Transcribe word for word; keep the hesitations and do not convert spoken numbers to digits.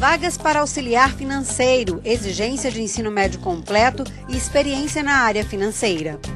Vagas para auxiliar financeiro, exigência de ensino médio completo e experiência na área financeira.